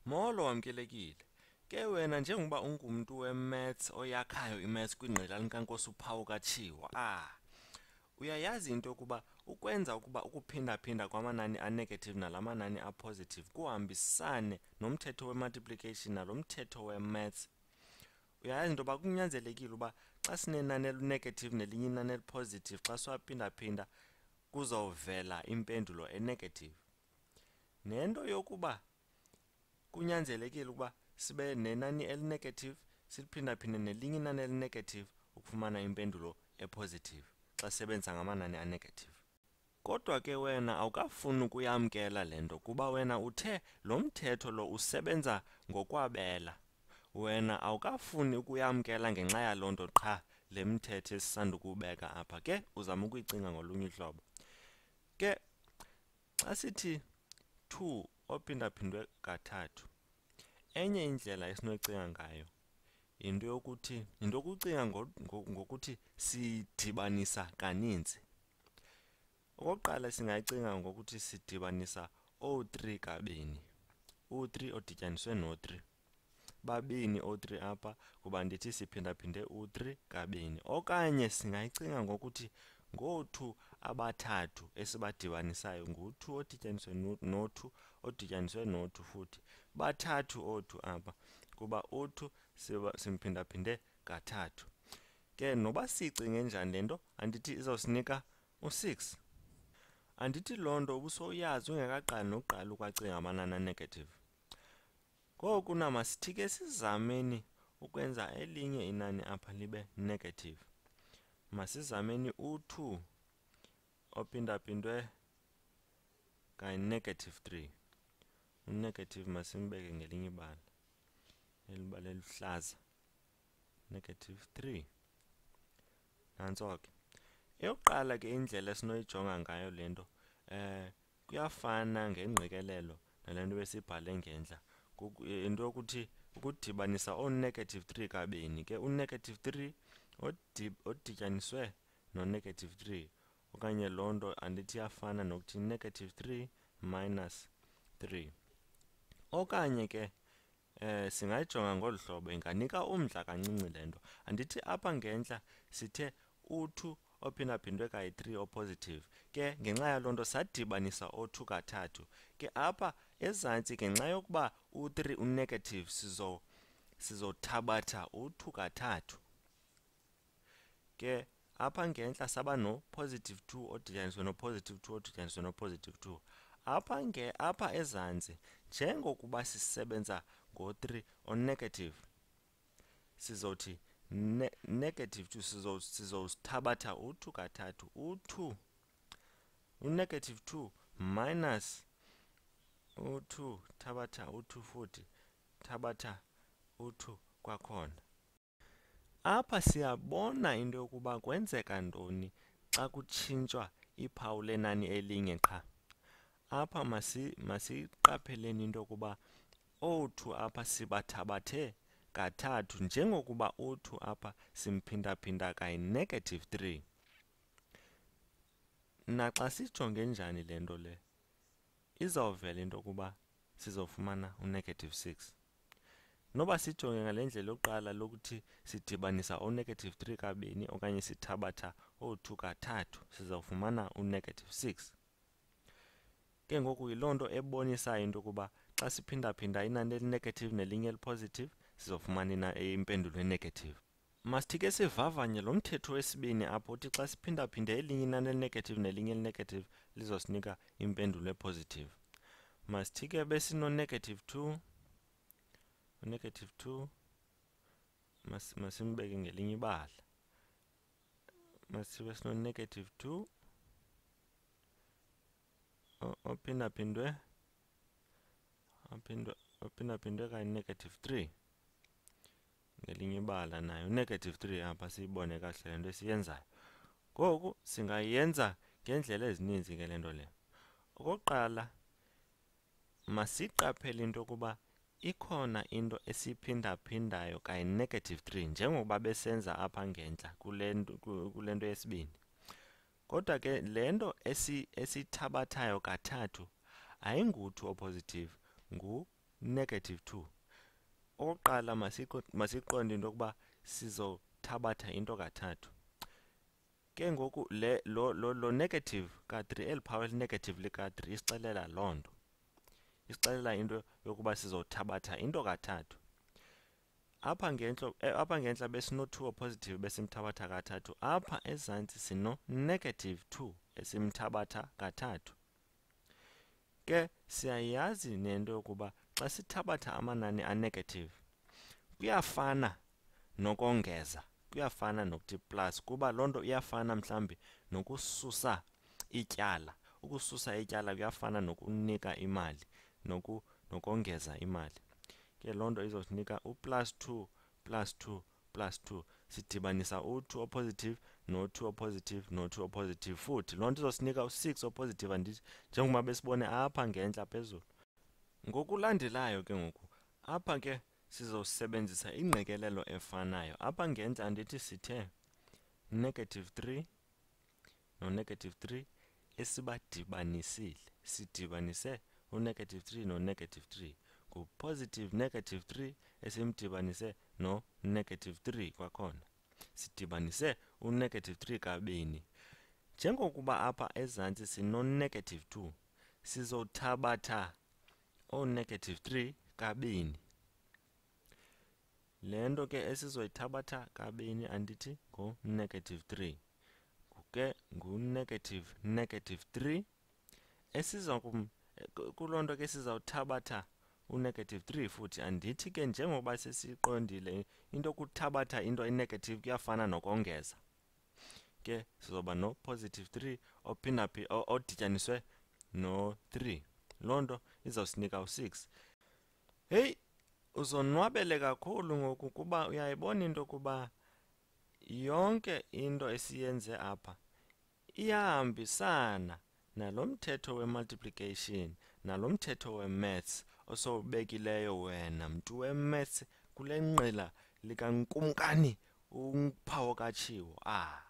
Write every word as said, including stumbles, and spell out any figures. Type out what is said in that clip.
Molo wamkelekile. Ke wena njengoba ungumntu wemaths oyakhayo imaths kwingqila likaNkosi uPhawu kaTshiwa. Ah. Uyayazi into yokuba ukwenza ukuba ukuphinda-phinda kwamanani a-negative nalamanani a-positive kuhambisane nomthetho we-multiplication nalomthetho we-maths. Uyayazi into yoba kunyanzelekile uba xa sinenani eli-negative nelinye inani eli-positive xa siwaphinda-phinda kuzovela impendulo e-negative. Nento yokuba kunyanzelekile ukuba sibe nenani eli-negative siliphinda-phinde nelinye inani eli-negative ukufumana impendulo e-positive xa sisebenza ngamanani a-negative. Kodwa ke wena awukafuni ukuyamkela le nto kuba wena uthe lo mthetho lo usebenza ngokwabela. Wena awukafuni ukuyamkela ngenxa yaloo nto qha le mthetho esisandukubeka apha. Ke uzama ukuyicinga ngolunye uhlobo. Ke xa sithi two ophindaphindwe kathathu, enye indlela esinoyicinga ngayo yinto yokuthi yinto yokucinga ngokuthi sidibanisa kaninzi. Okokuqala singayicinga ngokuthi sidibanisa oo three kabini. u three odityaniswe no three. Babini oo three apha kuba ndithi siphinda-phinde u three kabini. Okanye singayicinga ngokuthi ngoo-two abathathu esibadibanisayo, ngu-two odityaniswe no-two odityaniswe no-two futhi. Bathathu oo-two apha kuba u-two simphinda-phinde kathathu. Ke noba siyicinge njani le nto andithi izawusinika u-six. Andithi loo nto ubusowuyazi ungekaqali nokuqala ukwacinga amanani a-negative. Ngoku na masithi ke sizameni ukwenza elinye inani apha libe negative. Masizameni u-two ophinda-phindwe kayi-negative three. U-negative masimbeke ngelinye ibala, elibala eluhlaza, negative three. Nantso ke. Eyokuqala ke indlela esinoyijonga ngayo le nto eh kuyafana ngengqikelelo nale nto besibhale ngentla. Into yokuthi ukudibanisa oo-negative three kabini. Ke u-negative three odityaniswe no-negative three, okanye loo nto andithi iyafana nokuthi negative three minus three. Okanye ke eh singayijonga ngolu hlobo, inganika umdla kancinci le nto. Andithi apha ngentla sithe u-two ophinda-phindwe kayi-three o-positive. Ke ngenxa yaloo nto sadibanisa oo-two kathathu. Ke apha ezantsi ngenxa yokuba u-three u-negative sizothabatha u-two kathathu. Ke apha ngentla saba no-positive two odityaniswe no-positive two odityaniswe no-positive two. Apha nge apha ezantsi njengokuba sisebenza ngo-three o-negative, sizothi ne negative two sizothabatha u-two kathathu. U-two u-negative two minus u-two, thabatha u-two futhi, thabatha u-two kwakhona. Apha siyabona into yokuba kwenzeka ntoni xa kutshintshwa iphawu lenani elinye qha. Apha masiqapheleni into yokuba oo-two apha sibathabathe kathathu njengokuba u-two apha simphinda-phinda kayi-negative three. Naxa sijonge njani le nto le, izawuvela into yokuba sizofumana u-negative six. Noba sijonge ngale ndlela yokuqala lokuthi sidibanisa oo-negative three kabini okanye sithabatha oo-two kathathu, sizawufumana u-negative six. Ke ngoku yiloo nto ebonisayo into yokuba xa siphinda-phinda inani eli-negative nelinye eli-positive sizofumana impendulo e-negative. Masithi ke sivavanye lo mthetho wesibini apho uthi xa siphinda-phinde elinye inani eli-negative nelinye eli-negative lizosinika impendulo e-positive. Masithi ke besino-negative two, u-negative two masimbeke ngelinye ibala. Masithi besino-negative two ophinda-phindwe ophinda-phindwe kayi-negative three ngelinye ibala, nayo u-negative three apha siyibone kakuhle le nto esiyenzayo. Ngoku singayenza ngeendlela ezininzi ke le nto le. Okokuqala masiqaphele into yokuba ikhona into esiyiphinda-phindayo kayi-negative three njengokuba besenza apha ngentla kule nto kule nto yesibini. Kodwa ke le nto esiyithabathayo kathathu ayingu-two o-positive, ngu negative two. Okokuqala masiqonde into yokuba sizothabatha into kathathu. Ke ngoku le lo lo, lo negative ka three, eli phawu elinegative lika three isixelela loo nto. Isixelela into yokuba sizothabatha into kathathu. Apha ngentlo apha ngentla besino two opositive besimthabatha kathathu. Apha ezantsi sino negative two esimthabatha kathathu. Ke siyayazi nento yokuba xa sithabatha amanani a-negative kuyafana nokongeza, kuyafana nokuthi plus, kuba loo nto iyafana mhlawumbi nokususa ityala. Ukususa ityala kuyafana nokunika imali, noku nokongeza imali. Ke loo nto izosinika u-plus two plus two plus two. Sidibanisa u-two opositive no-two opositive no-two opositive futhi. Loo nto izosinika u-six opositive andithi, njengoba besibone apha ngentla phezulu. Ngokulandelayo ke ngoku, apha ke sizosebenzisa ingqikelelo efanayo. Apha ngentla andithi sithe negative three no-negative three esibadibanisile. Sidibanise u-negative three no-negative three. Ngu-positive negative three esimdibanise no-negative three kwakhona. Sidibanise u-negative three kabini. Njengokuba apha ezantsi sino-negative two, sizothabatha o-negative three kabini. Le nto ke esizoyithabatha kabini andithi ngo-negative three. Ke ngu-negative negative three. Esiza kuloo nto ke sizawuthabatha u-negative three futhi. Andithi ke njengoba sesiqondile into yokuthabatha into e-negative kuyafana nokongeza. Ke sizoba no-positive three ophinda odityaniswe no-three. Loo nto izawusinika u-six. Heyi, uzonwabele kakhulu ngoku kuba uyayibona into yokuba yonke into esiyenze apha iyahambisana nalo mthetho we-multiplication, nalo mthetho we-maths osowubekileyo wena mntu we-maths kule nqila likankumkani uPhawu kaTshiwo. Ah.